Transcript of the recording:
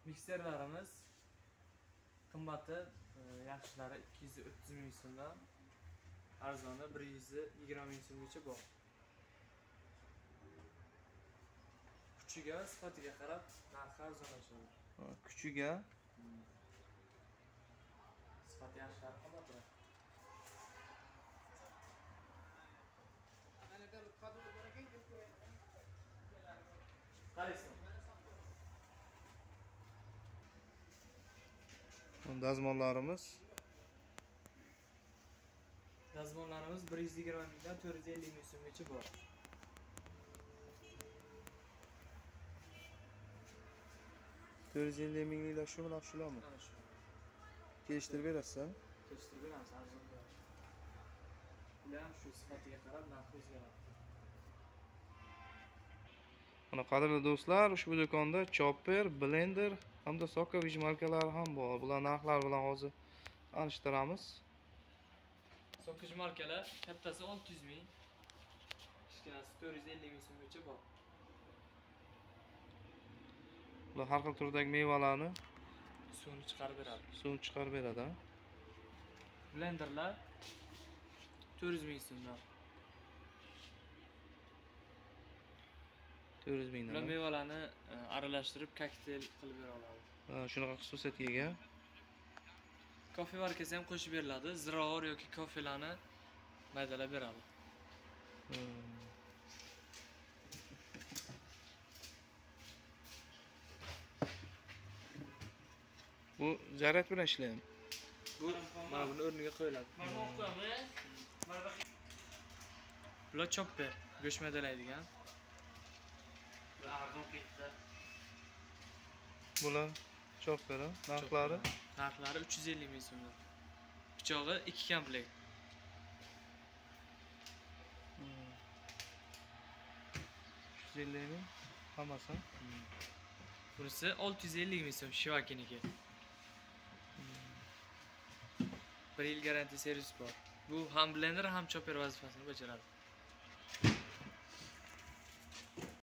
Mikserlarimiz qimmatı yaxshilari 230 ming so'mdan, arzoni 120 ming so'mgacha bor. Kuchiga, sifatiga qarab narxi arzonlashadi. Kuchiga Sifati yaxshilari qimmatroq. Qaraysan. dazmollarimiz Dazmollarimiz 120 mingdan 450 ming so'mgacha bor. mingliklar shularmi? Mana shu. Kelishtirib berasiz-a? Kelishtirib beramiz, arzon beramiz. Bular ham shu sifatiga qarab narxi o'zgaradi. Mana qadrli do'stlar, ushbu do'konda chopper, blender hamda sokovich markalari ham bor. Bular narxlari bilan hozir tanishtiramiz. Sokish markalar kattasi 600 ming, kichkinasi 450 ming so'mgacha bor. Bular har xil turdagi mevalarni Suvni chiqarib beradi. suvni chiqarib beradi. Blenderlar 400 ming so'mdan. 400 Ular mingdan. mevalarni aralashtirib kokteyl qilib bera oladi. Shunaqa xususiyatga ega. Kofe markasi ham qo'shib beriladi. Ziroor yoki kofelarni maydalab beradi. Bu zaryad bilan ishlaydi. Bu mana buni o'rniga qo'yiladi. Bular chopper, go'sht maydalaydigan. Bular chopper, narxlari Narxlari 350 ming so'm. Pichog'i 2 komplekt. ming hammasi. Bunisi 650 ming so'm Shivakiniki. 1 yil garantiya servis bor. Bu ham blender ham chopper vazifasini bajaradi.